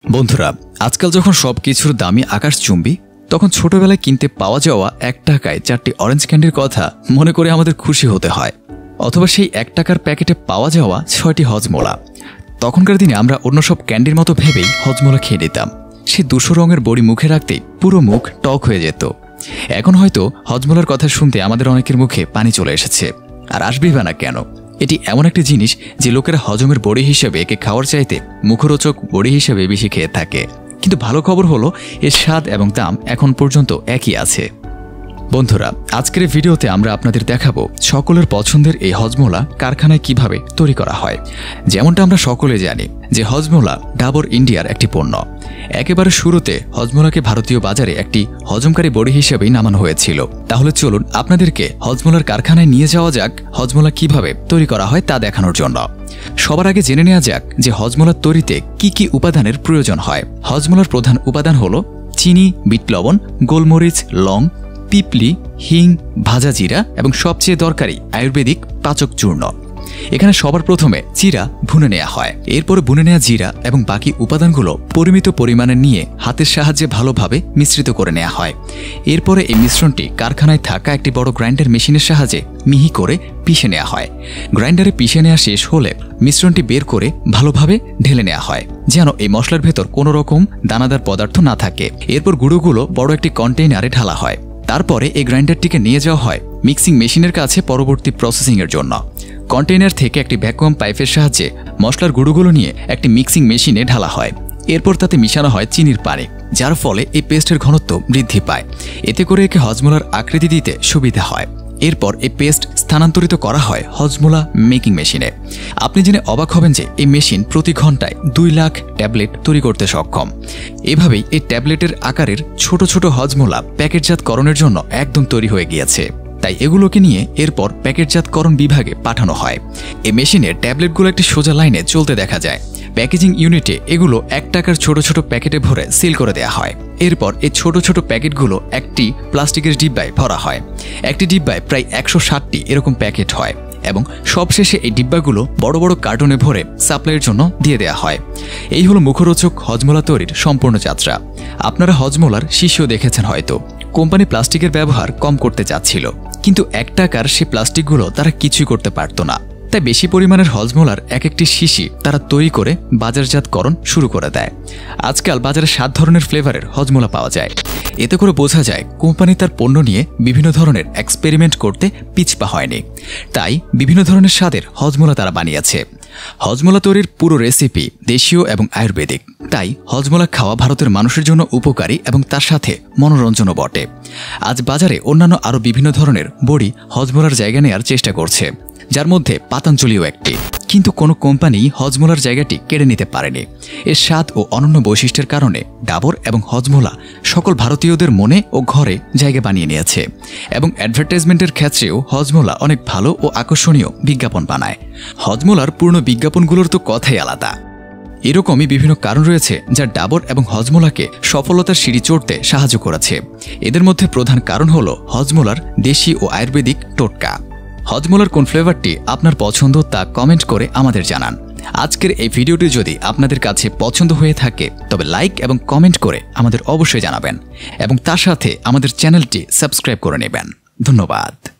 বন্ধুরা, আজকাল যখন সবকিছুর দামই আকাশচুম্বী, তখন ছোটবেলায় কিনতে পাওয়া যাওয়া 1 টাকায় 4টি অরেঞ্জ ক্যান্ডির কথা মনে করে আমাদের খুশি হতে হয়, অথবা সেই 1 টাকার প্যাকেটে পাওয়া যাওয়া 6টি হজমোলা। তখনকার দিনে আমরা অন্য সব ক্যান্ডির মতো ভেবেই হজমোলা খেয়ে নিতাম। সে 200 রঙের বড়ি মুখে রাখতেই পুরো মুখ টক হয়ে যেত। এখন হয়তো হজমোলার কথা শুনতে আমাদের অনেকের মুখে পানি চলে এসেছে। আর আসবেই বা না কেন? এটি এমন একটি জিনিস যে লোকেরা হজমের বড়ি হিসেবে একে খাওয়ার চাইতে মুখরোচক বড়ি হিসেবে বেশি খেয়ে থাকে। কিন্তু ভালো খবর হলো, এর স্বাদ এবং দাম এখন পর্যন্ত একই আছে। বন্ধুরা, আজকের ভিডিওতে আমরা আপনাদের দেখাবো সকলের পছন্দের এই হজমোলা কারখানায় কিভাবে তৈরি করা হয়। যেমনটা আমরা সকলে জানি যে হজমোলা ডাবর ইন্ডিয়ার একটি পণ্য। একেবারে শুরুতে হজমোলাকে ভারতীয় বাজারে একটি হজমকারী বড়ি হিসেবেই নামানো হয়েছিল। তাহলে চলুন আপনাদেরকে হজমোলার কারখানায় নিয়ে যাওয়া যাক হজমোলা কিভাবে তৈরি করা হয় তা দেখানোর জন্য। সবার আগে জেনে নেওয়া যাক যে হজমোলার তৈরিতে কি কি উপাদানের প্রয়োজন হয়। হজমোলার প্রধান উপাদান হলো চিনি, বিট লবণ, গোলমরিচ, লং, পিপলি, হিং, ভাজা জিরা এবং সবচেয়ে দরকারি আয়ুর্বেদিক পাচক চূর্ণ। এখানে সবার প্রথমে জিরা ভুনে নেওয়া হয়। এরপরে ভুনে নেওয়া জিরা এবং বাকি উপাদানগুলো পরিমিত পরিমাণে নিয়ে হাতের সাহায্যে ভালোভাবে মিশ্রিত করে নেওয়া হয়। এরপরে এই মিশ্রণটি কারখানায় থাকা একটি বড় গ্রাইন্ডার মেশিনের সাহায্যে মিহি করে পিষে নেওয়া হয়। গ্রাইন্ডারে পিষে নেওয়া শেষ হলে মিশ্রণটি বের করে ভালোভাবে ঢেলে নেওয়া হয়, যেন এই মশলার ভেতর কোনো রকম দানাদার পদার্থ না থাকে। এরপর গুঁড়োগুলো বড় একটি কন্টেইনারে ঢালা হয়। তারপরে এই গ্রাইন্ডারটিকে নিয়ে যাওয়া হয় মিক্সিং মেশিনের কাছে পরবর্তী প্রসেসিংয়ের জন্য। কন্টেইনার থেকে একটি ভ্যাকুয়াম পাইপের সাহায্যে মশলার গুঁড়োগুলো নিয়ে একটি মিক্সিং মেশিনে ঢালা হয়। এরপর তাতে মিশানো হয় চিনির পানি, যার ফলে এই পেস্টের ঘনত্ব বৃদ্ধি পায়। এতে করে একে হজমোলার আকৃতি দিতে সুবিধা হয়। এরপর এই পেস্ট স্থানান্তরিত করা হয় হজমোলা মেকিং মেশিনে। আপনি জেনে অবাক হবেন যে এই মেশিন প্রতি ঘন্টায় 2 লাখ ট্যাবলেট তৈরি করতে সক্ষম। এভাবেই এই ট্যাবলেটের আকারের ছোট ছোট হজমোলা প্যাকেটজাতকরণের জন্য একদম তৈরি হয়ে গিয়েছে। তাই এগুলোকে নিয়ে এরপর প্যাকেটজাতকরণ বিভাগে পাঠানো হয়। এই মেশিনে ট্যাবলেটগুলো একটি সোজা লাইনে চলতে দেখা যায়। প্যাকেজিং ইউনিটে এগুলো 1 টাকার ছোট ছোট প্যাকেটে ভরে সিল করে দেওয়া হয়। এরপর এই ছোট ছোট প্যাকেটগুলো একটি প্লাস্টিকের ডিব্বায় ভরা হয়। একটি ডিব্বায় প্রায় 160টি এরকম প্যাকেট হয় এবং সবশেষে এই ডিব্বাগুলো বড় বড় কার্টুনে ভরে সাপ্লাইয়ের জন্য দিয়ে দেওয়া হয়। এই হলো মুখরোচক হজমোলা তৈরির সম্পূর্ণ যাত্রা। আপনারা হজমোলার শিশিও দেখেছেন হয়তো। কোম্পানি প্লাস্টিকের ব্যবহার কম করতে চাচ্ছিল, কিন্তু 1 টাকার সে প্লাস্টিকগুলো তারা কিছুই করতে পারত না। তাই বেশি পরিমাণের হজমোলার একটি শিশি তারা তৈরি করে বাজারজাতকরণ শুরু করে দেয়। আজকাল বাজারে 7 ধরনের ফ্লেভারের হজমোলা পাওয়া যায়। এতে করে বোঝা যায় কোম্পানি তার পণ্য নিয়ে বিভিন্ন ধরনের এক্সপেরিমেন্ট করতে পিছপা হয়নি। তাই বিভিন্ন ধরনের স্বাদের হজমোলা তারা বানিয়েছে। হজমোলা তৈরির পুরো রেসিপি দেশীয় এবং আয়ুর্বেদিক। তাই হজমোলা খাওয়া ভারতের মানুষের জন্য উপকারী এবং তার সাথে মনোরঞ্জনও বটে। আজ বাজারে অন্যান্য আরও বিভিন্ন ধরনের বড়ি হজমোলার জায়গা নেওয়ার চেষ্টা করছে, যার মধ্যে পাতাঞ্জলিও একটি। কিন্তু কোনো কোম্পানি হজমোলার জায়গাটি কেড়ে নিতে পারেনি। এর স্বাদ ও অনন্য বৈশিষ্ট্যের কারণে ডাবর এবং হজমোলা সকল ভারতীয়দের মনে ও ঘরে জায়গা বানিয়ে নিয়েছে। এবং অ্যাডভার্টাইজমেন্টের ক্ষেত্রেও হজমোলা অনেক ভালো ও আকর্ষণীয় বিজ্ঞাপন বানায়। হজমোলার পূর্ণ বিজ্ঞাপনগুলোর তো কথাই আলাদা। এরকমই বিভিন্ন কারণ রয়েছে যা ডাবর এবং হজমোলাকে সফলতার সিঁড়ি চড়তে সাহায্য করেছে। এদের মধ্যে প্রধান কারণ হলো হজমোলার দেশি ও আয়ুর্বেদিক টোটকা। হজমোলার কোন ফ্লেভারটি আপনার পছন্দ তা কমেন্ট করে আমাদের জানান। আজকের এই ভিডিওটি যদি আপনাদের কাছে পছন্দ হয়ে থাকে তবে লাইক এবং কমেন্ট করে আমাদের অবশ্যই জানাবেন এবং তার সাথে আমাদের চ্যানেলটি সাবস্ক্রাইব করে নেবেন। ধন্যবাদ।